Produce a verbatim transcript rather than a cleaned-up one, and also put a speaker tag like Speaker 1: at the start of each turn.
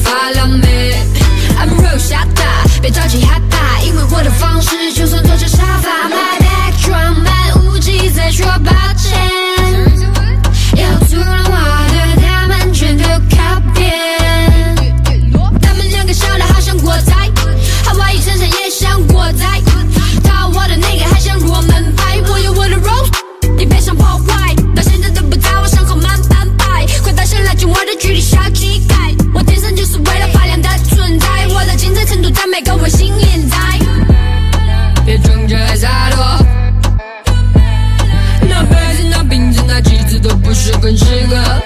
Speaker 1: 发亮美。I'm real 下大，别着急害怕，因为我的方式就算坐着沙发。My back 装满无忌在说抱歉，要突然话的他们全都靠边。他们两个笑得好像国仔，哈哇伊衬衫也像国仔，讨我的那个还像弱门派。我有我的 rose， 你别想破坏，到现在都不在我伤口慢半拍，快到先拉近我的距离，小乞丐。我天生就是为了发亮的存在，我的精彩程度在每个微信连载。别装着爱洒脱，那杯子那瓶子那几次都不是很适合。